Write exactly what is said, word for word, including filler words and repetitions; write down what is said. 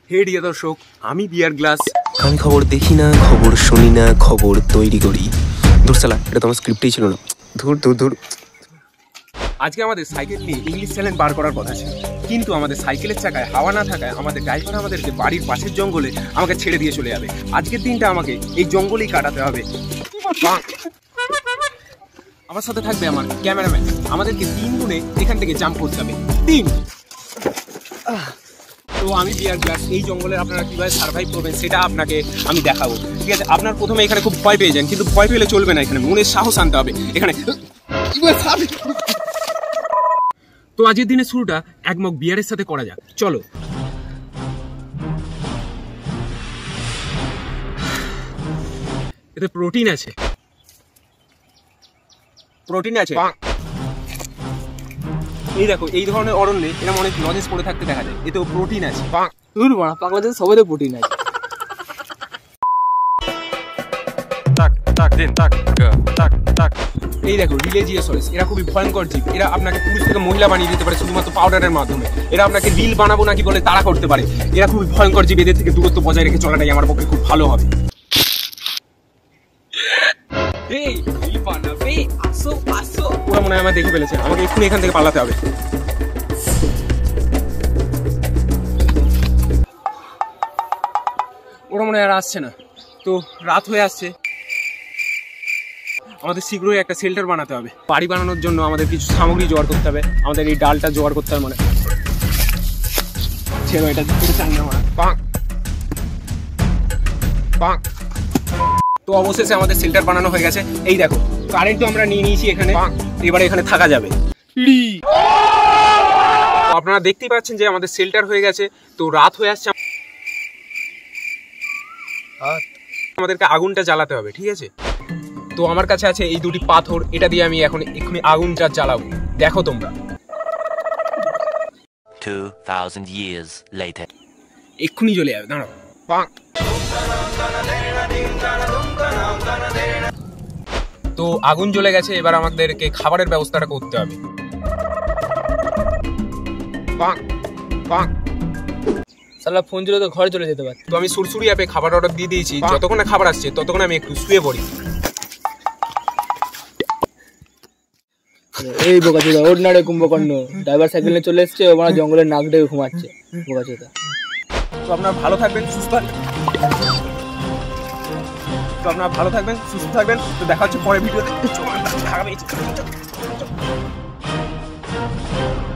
হে deer দর্শক, আমি বিয়ার glass. আমি খবর দেখি না, খবর শুনি না, খবর তৈরি করি। ধুর সালা, এটা তো আমার স্ক্রিপ্টেই ছিল না। ধুর ধুর ধুর। আজকে আমাদের সাইকেল নিয়ে ইংলিশ চ্যানেল বার করার কথা ছিল, কিন্তু আমাদের সাইকেলের চাকায় হাওয়া না থাকায় আমাদের ড্রাইভার আমাদেরকে বাড়ির পাশের জঙ্গলে আমাকে ছেড়ে দিয়ে চলে যাবে। আজকের দিনটা আমাকে এই জঙ্গলেই কাটাতে হবে। আমার সাথে থাকবে আমার ক্যামেরাম্যান। আমাদেরকে তিন গুণে এখান থেকে জাম্প করতে হবে। তিন। তো আমি বিয়ার গ্লাস, এই জঙ্গলের আপনারা কীভাবে সার্ভাইভ করবেন সেটা আপনাকে আমি দেখাবো, ঠিক আছে? আপনার প্রথমে এখানে খুব ভয় পেয়ে যান, কিন্তু ভয় পেলে চলবে না, এখানে মনের সাহস আনতে হবে। এখানে তো আজকের দিনের শুরুটা এক মগ বিয়ারের সাথে করা যাক, চলো। এতে প্রোটিন আছে, প্রোটিন আছে। এই দেখো, এই ধরনের অরণ্যে এরকম অনেক লজেস পড়ে থাকতে দেখা যায়, এতেও প্রোটিন আছে। পাগলাদের সবাই প্রোটিন আছে। এই দেখো রিলেজিয়াসরেস, এরা খুবই ভয়ঙ্কর জীব। এরা আপনাকে পুরুষ থেকে মহিলা বানিয়ে দিতে পারে শুধুমাত্র পাউডারের মাধ্যমে। এরা আপনাকে রিল বানাবো নাকি বলে তাড়া করতে পারে। এরা খুবই ভয়ঙ্কর জীব, এদের থেকে দূরত্ব বজায় রেখে চলাটাই আমার পক্ষে খুব ভালো হবে। ওরা মনে হয় আমার দেখে ফেলেছে, আমাকে এক্ষুনি এখান থেকে পালাতে হবে। ওরা মনে হয় আর আসছে না, তো রাত হয়ে আসছে। আমাদের শীঘ্রই একটা শেল্টার বানাতে হবে। বাড়ি বানানোর জন্য আমাদের কিছু সামগ্রী জোগাড় করতে হবে। আমাদের এই ডালটা জোগাড় করতে হবে, মানে ছেড়ো এটা চাই না আমরা। তো অবশেষে আমাদের শেল্টার বানানো হয়ে গেছে। এই দেখো, কারেন্ট তো আমরা নিয়ে নিয়েছি এখানে, এবারে এখানে থাকা যাবে। আপনারা দেখতেই পাচ্ছেন যে আমাদের শেল্টার হয়ে গেছে। তো রাত হয়ে আসছে, আমাদেরকে আগুনটা জ্বালাতে হবে, ঠিক আছে? তো আমার কাছে আছে এই দুটি পাথর, এটা দিয়ে আমি এখন এক্ষুনি আগুনটা জ্বালাবো। দেখো তোমরা, two thousand years later এক্ষুনি জ্বলে যাবে, দাঁড়াও। তো আগুন জ্বলে গেছে, এবার আমাদেরকে খাবারের ব্যবস্থাটা করতে হবে। সালা ফোন ছিল তো ঘরে চলে যেতে পারত। তো আমি সুরসুরি অ্যাপে খাবার অর্ডার দিয়ে দিয়েছি। যতক্ষণ না খাবার আসছে ততক্ষণ আমি একটু শুয়ে পড়ি। এই বোকাচোদা, ওর না রে কুম্ভকর্ণ, ড্রাইভার সাইকেল নিয়ে চলে এসছে, ওরা জঙ্গলের নাক ডেকে ঘুমাচ্ছে। বোকাচোদা। তো আপনারা ভালো থাকবেন, সুস্থ তো আপনারা ভালো থাকবেন, সুস্থ থাকবেন। তো দেখা হচ্ছে পরের ভিডিওতে।